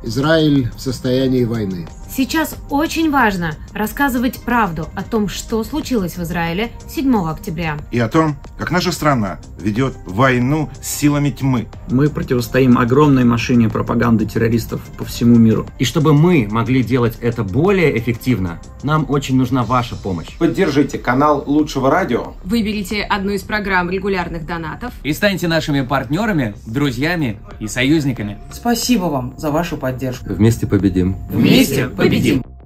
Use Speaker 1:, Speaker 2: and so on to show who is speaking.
Speaker 1: Израиль в состоянии войны.
Speaker 2: Сейчас очень важно рассказывать правду о том, что случилось в Израиле 7 октября.
Speaker 3: И о том, как наша страна ведет войну с силами тьмы.
Speaker 4: Мы противостоим огромной машине пропаганды террористов по всему миру.
Speaker 5: И чтобы мы могли делать это более эффективно, нам очень нужна ваша помощь.
Speaker 6: Поддержите канал Лучшего радио.
Speaker 7: Выберите одну из программ регулярных донатов.
Speaker 5: И станьте нашими партнерами, друзьями и союзниками.
Speaker 8: Спасибо вам за вашу поддержку.
Speaker 9: Вместе победим.
Speaker 7: Вместе победим!